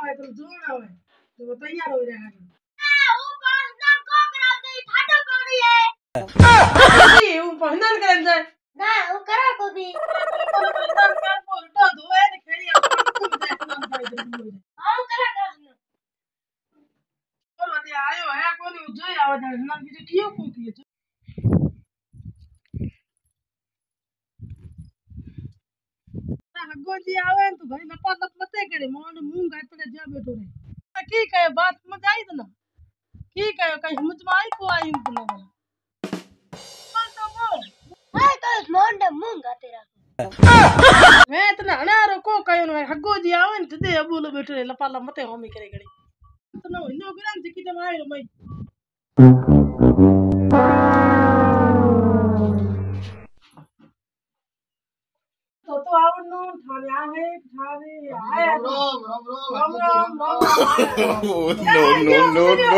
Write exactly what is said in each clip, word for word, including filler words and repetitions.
आवे तो जोड़ आवे तो वो तैयार हो रहा है वो पांच दिन को कराते ठाडो कोड़ी है ये वो पहनन करन जाए ना वो करा को दी तो पहनन कर को उल्टा धोए ने खेड़ी हम करा कर और अदे आयो है कोनी जोई आवे ना बीजो कियो को कियो हग्गो जी आवे तो भाई लपा लप मते करे मोन मुंह गातड़े जा बैठो रे की कहे बात समझ आई तो ना की कहे कहीं समझ में आई को आई तो ना बोल तो बोल हाय तो मोंडे मुंह गाते रखो मैं तो ना ना रो को कयो न हग्गो जी आवे न ते अबूलो बैठो रे लपा लप मते होमी करे गड़ी तो ना इनो गरान जिकी ते आयो मई तो तो आवनो ठाने आहे ठाने आए Ram Ram Ram Ram Ram no no no no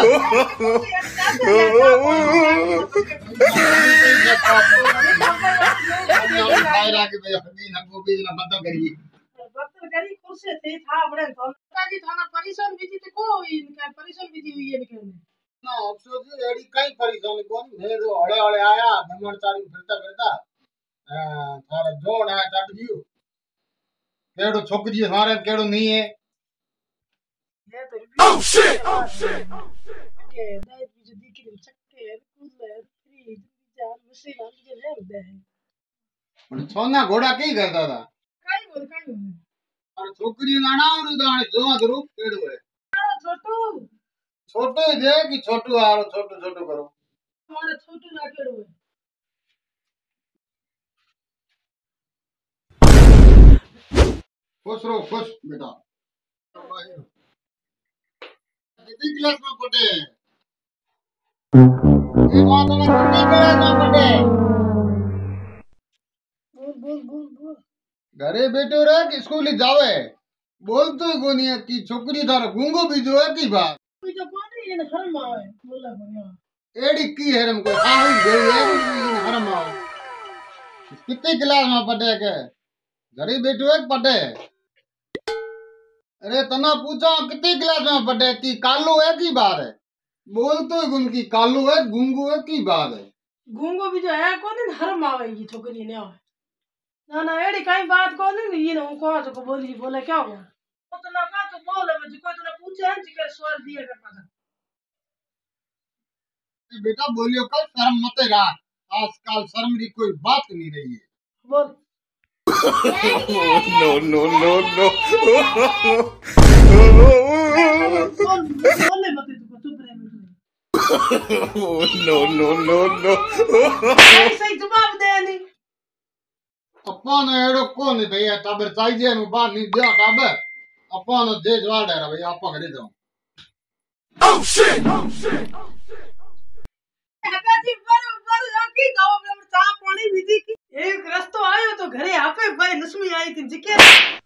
खायरा के भाई हदी न को भी न बता करी बत्तर करी कुर्सी थे था बड़े तो काजी थाना परिश्रम विधि ते को इनका परिश्रम विधि हुई है इनके ना अफसोस जी एड़ी कई परेशानी कोन मैं तो हड़े हड़े आया नमन तारी फिरता फिरता थारा जोड़ है टट गयो केड़ो छोकरी थारे केड़ो नहीं है ये तो ओह शिट ओह शिट के दाई जो दिखरी चक्के कूलर फ्रिज जान मशीन आगे ले दे पण सोना घोड़ा की करता था काई बोल काई बोल और छोकरी नाना और दाने जो करो केड़ो है छोटू छोटो दे कि छोटू आरो छोटू छोटू करो हमारा छोटू ना केड़ो है खुश रहो खुश बेटा कितनी क्लास में पढ़े ये बात में कितनी क्लास में पढ़े बोल बोल बोल बोल घरे बैठो रहे कि स्कूल जावे बोल तो कोनी है कि छोकरी थारा गुंगो भी जो है की बात कोई जो कोनी इन हरम आवे बोला बनिया एड़ी की हरम को हाउ गई है इन हरम आवे कितनी क्लास में पढ़े के घरे बैठो है पढ़े अरे तना पूछा कितनी क्लास में पढ़े की कालू है की बात है बोल तो गुन की कालू है गुंगू है की बात है गुंगो भी जो है कोनी हरम आवे ये छोकरी ने आवे ना ना एड़ी कई बात कोनी ये न को जो बोली बोले क्या हो तो तो ना का तो बोले मुझे कोई तो पूछे हैं जिकर सवाल दिया कर पाता बेटा बोलियो कल शर्म मत रख आजकल शर्म की कोई बात नहीं रही है बोल no no no no बोल बोले मत तू चुप रह no no no no सही जवाब दे नहीं अपन एड़ो कोन भैया टाबर चाहिए नु बाहर नहीं दिया टाबर अपन दे जवाब है भैया आपा करे दो oh shit oh shit हकाजी पर पर आकी गांव में चा पानी विधि की एक रस्तो आयो तो घरे आपे भाई लक्ष्मी आई थी जिके